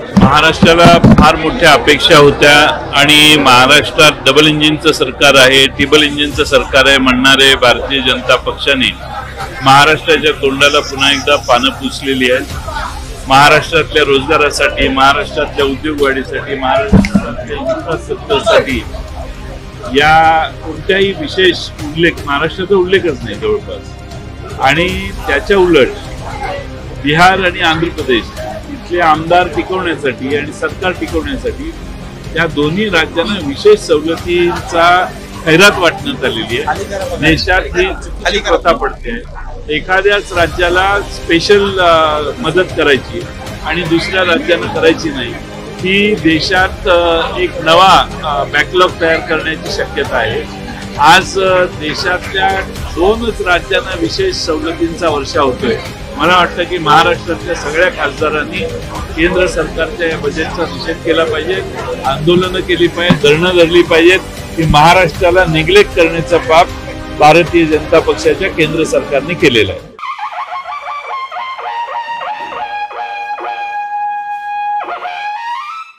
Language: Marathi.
महाराष्ट्राला फार मोठ्या अपेक्षा होत्या आणि महाराष्ट्रात डबल इंजिनचं सरकार आहे, ट्रिपल इंजिनचं सरकार आहे म्हणणारे भारतीय जनता पक्षाने महाराष्ट्राच्या तोंडाला पुन्हा एकदा पानं पुसलेली आहेत। महाराष्ट्रातल्या रोजगारासाठी, महाराष्ट्रातल्या उद्योग वाढीसाठी, महाराष्ट्रातल्या इन्फ्रास्ट्रक्चरसाठी या कोणत्याही विशेष उल्लेख, महाराष्ट्राचा उल्लेखच नाही जवळपास। आणि त्याच्या उलट बिहार आणि आंध्र प्रदेश इथले आमदार टिकवण्यासाठी आणि सरकार टिकवण्यासाठी त्या दोन्ही राज्यांना विशेष सवलतींचा खैरात वाटण्यात आलेली आहे। देशात ही प्रथा पडते, एखाद्याच राज्याला स्पेशल मदत करायची आणि दुसऱ्या राज्यानं करायची नाही, ही देशात एक नवा बॅकलॉग तयार करण्याची शक्यता आहे। आज देशातल्या दोनच राज्यांना विशेष सवलतींचा वर्षाव होतोय। मला वाटतं की महाराष्ट्रातल्या सगळ्या खासदारांनी केंद्र सरकारच्या या बजेटचा निषेध केला पाहिजे, आंदोलनं केली पाहिजे, धरणं धरली पाहिजेत की महाराष्ट्राला निग्लेक्ट करण्याचा पाप भारतीय जनता पक्षाच्या केंद्र सरकारने केलेला आहे।